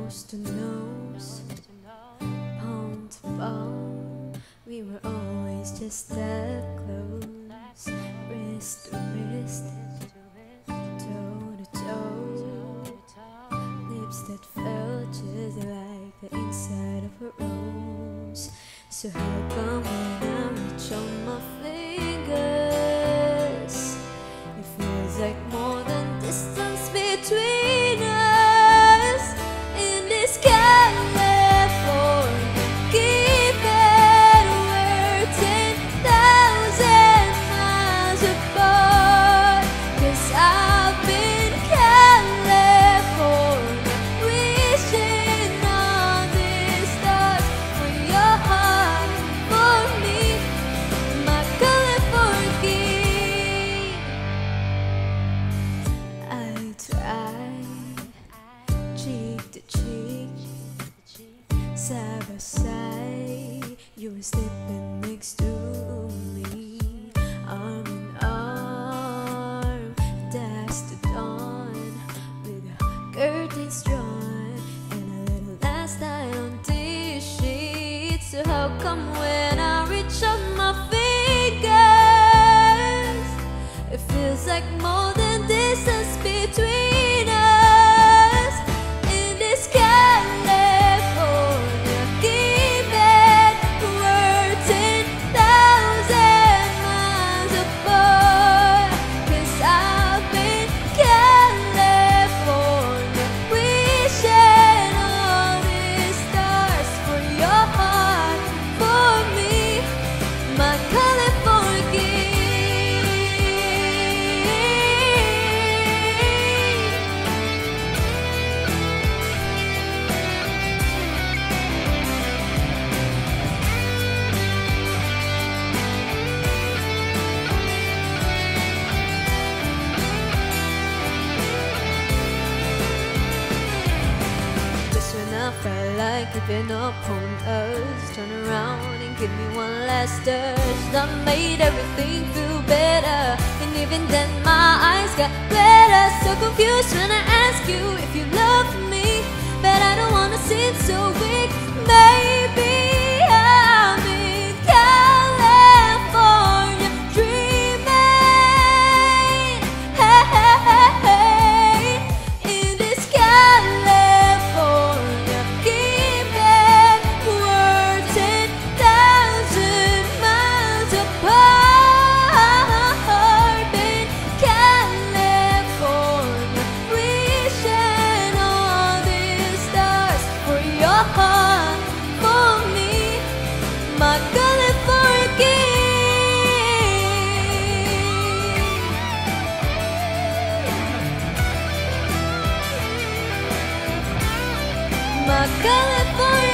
nose to nose, palm to palm. We were always just that close, wrist to wrist, toe to toe, lips that felt just like the inside of a rose. So how come when I reach on my fingers, it feels like more than distance between us in this California? Given we're 10,000 miles apart, 'cause I've been California, wishing on these stars for your heart, for me, my California. Eye to eye, cheek to cheek, side by side, you were sleeping next to me, arm in arm, dusk to dawn, with the curtains drawn and a little last night on these sheets. So how come when I reach on my fingers, it feels like more than distance between us in this California? Given we're 10,000 miles apart, 'cause I've been California, wishing all these stars for your heart, for me, my California. Just when I felt like giving up on us, turn around and give me one last touch. That made everything feel better, and even then my eyes got better. So confused when I ask you if you love me, but I don't wanna seem so weak. Maybe I'm in California dreaming, hey, hey, hey, hey, in this California. Given we're 10,000 miles apart in California, wishing all these stars for your heart, for me, my California. My California.